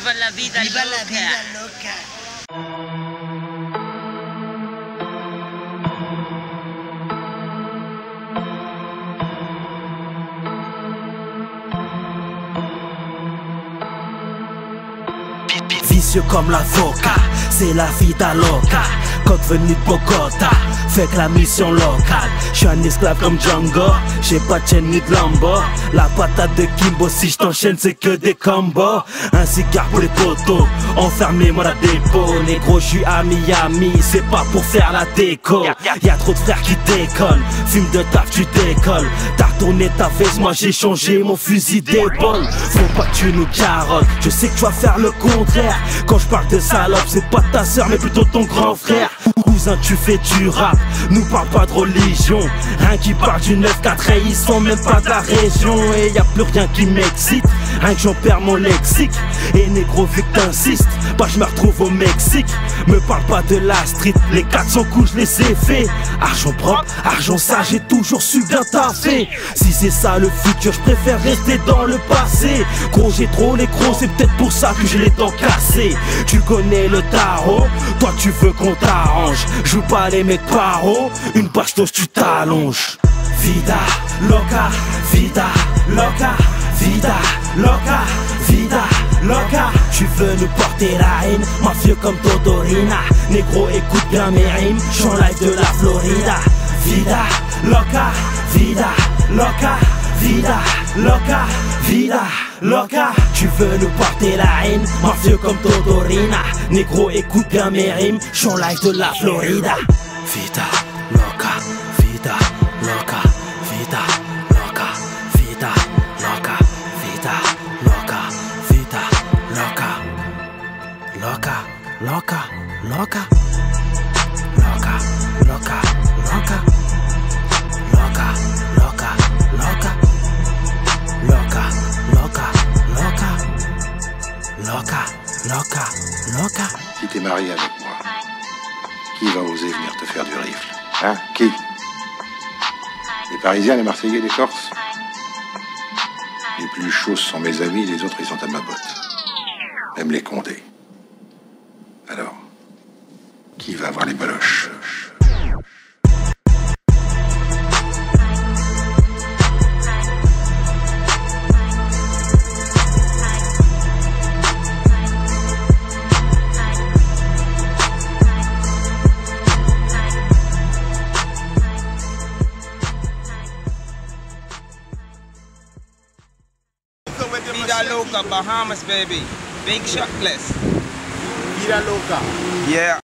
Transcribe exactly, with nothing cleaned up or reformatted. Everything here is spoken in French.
Viva la vida Viva loca. la vida loca. Vicieux comme l'avocat, c'est la vida loca. Code venu de Bogota, fait que la mission locale. J'suis un esclave comme Django, j'ai pas de chaîne ni de lambo. La patate de Kimbo, si j't'enchaîne c'est que des combos. Un cigare pour les potos, enfermez-moi la dépôt. Négro j'suis à Miami, c'est pas pour faire la déco. Y'a trop de frères qui déconnent, fume de taf tu décolles. T'as retourné ta veste, moi j'ai changé mon fusil d'épaule. Faut pas que tu nous carottes, je sais que tu vas faire le contraire. Quand je parle de salope, c'est pas ta soeur mais plutôt ton grand frère. Cousin tu fais du rap, nous parle pas de religion. Rien qui parle du neuf quatre et ils sont même pas de la région. Et y a plus rien qui m'excite, rien que j'en perds mon lexique. Et négro vu que t'insistes, bah je me retrouve au Mexique. Me parle pas de la street, les quatre cents coups je les ai fait. Argent propre, argent sale, j'ai toujours su bien taffer. Si c'est ça le futur, je préfère rester dans le passé. Gros j'ai trop les gros, c'est peut-être pour ça que j'ai les dents cassées. Tu connais le tarot, toi tu veux qu'on t'arrange. Joue pas les mecs paro, une bastos tu t'allonges. Vida loca, vida loca, vida loca, vida loca. Tu veux nous porter la haine, mafieux comme Todorina. Négro écoute bien mes rimes, j'en live de la Florida. Vida loca, vida loca, vida loca, vida loca. Tu veux nous porter la haine, mafieux comme Todorina. Négro écoute bien mes rimes, j'en live de la Florida. Vida loca, vida loca, vida loca, vida loca, vida loca, vida loca, loca, loca, loca, loca, loca, loca, loca, loca, loca, loca, loca, loca, loca, loca, loca. Si t'es marié avec moi, qui va oser venir te faire du rifle? Hein? Qui? Les Parisiens, les Marseillais, les Corses? Les plus chauds sont mes amis, les autres ils sont à ma botte. Même les Condés. Alors, qui va avoir les baloches? Vida Loca, Bahamas, baby. Big shot list. Vida Loca. Yeah.